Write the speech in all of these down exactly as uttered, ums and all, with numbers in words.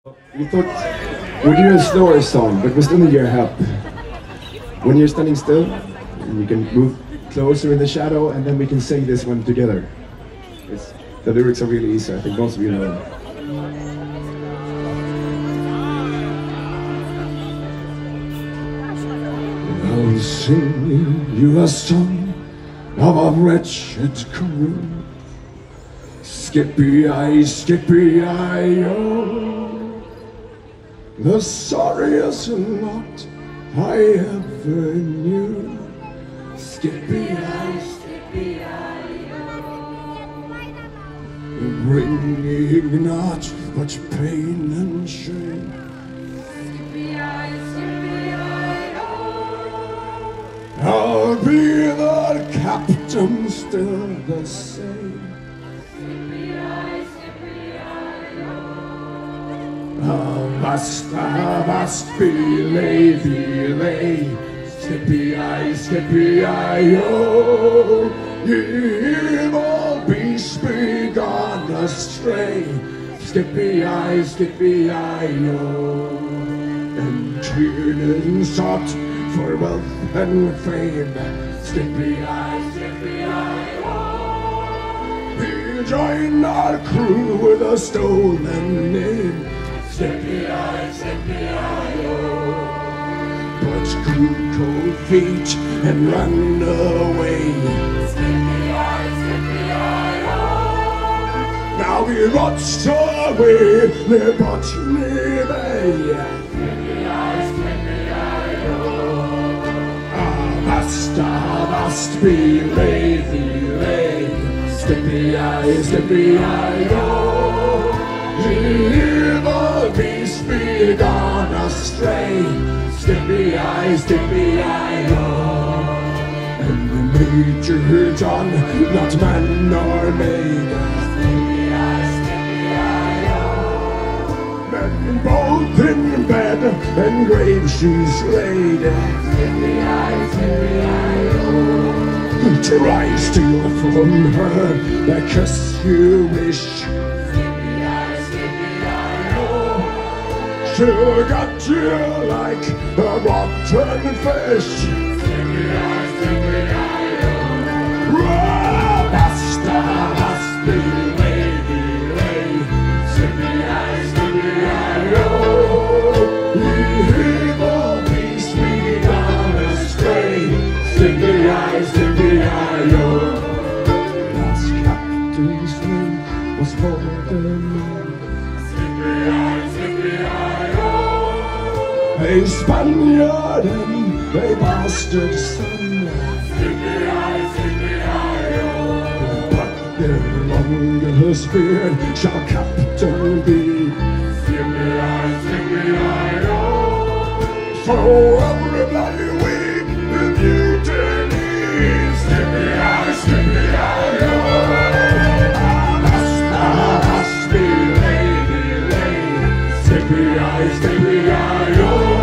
We thought we'd do a slower song, but we still need your help. When you're standing still, you can move closer in the shadow, and then we can sing this one together. It's, the lyrics are really easy, I think most of you know them. I'll sing you a song of a wretched crew. Skippy, I, Skippy, I, oh. The sorriest lot I ever knew. Skippy, I, Skippy, I, oh. Bringing not much pain and shame. Skippy, I, Skippy, I, oh. I'll be the captain, still the same. I must, I must belay, belay. Skippy, I, Skippy, I, oh. Evil beast be gone astray. Skippy, I, Skippy, I, oh. Entreated and sought for wealth and fame. Skippy, I, Skippy, I, oh. He joined our crew with a stolen name. Skippy, I, Skippy, I, oh. But grew cold feet and ran away. Skippy, I, Skippy, I, oh. Now he rots away, they bought me bay. Skippy, I, Skippy, I, oh. I must, I must be lazy, lay. Skippy, I, Skippy, I, oh. Evil beast be gone astray. Skippy, I, Skippy, I, oh. And the Major John, not man nor maid. Skippy, I, Skippy, I, oh. Men both in bed and grave she's laid. Skippy, I, Skippy, I, oh. Try steal from her the kiss you wish. She got you like a rotten fish. Skippy, I, Skippy, I, oh. Must, I must be lady, lay. Skippy, I, Skippy, I, oh. Evil beast be gone astray. Skippy, I, Skippy, I, oh. Last captain's name was Morgan. Skippy, I, Skippy, I, a Spaniard and a bastard son. Skippy, I, Skippy, I, oh. But their longest beard shall captain be. Skippy, I, Skippy, I, oh. So everybody weep in mutiny. Skippy, I, Skippy, I, oh. I must, I must be lady, lay. Skippy, I, Skippy, I, oh.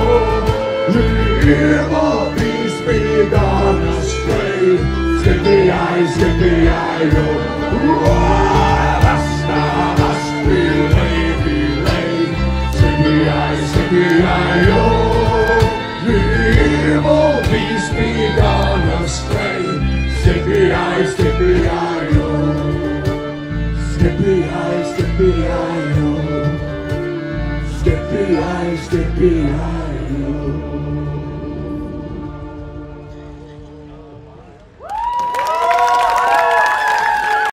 Evil beast be gone astray. Skippy, I, Skippy, I, oh. I must, I must be lady, lay. Skippy, I, Skippy, I, oh. Evil beast be gone astray. Skippy, I, Skippy, I, oh. Skippy, I, Skippy, I, oh. Skippy, I, Skippy, I,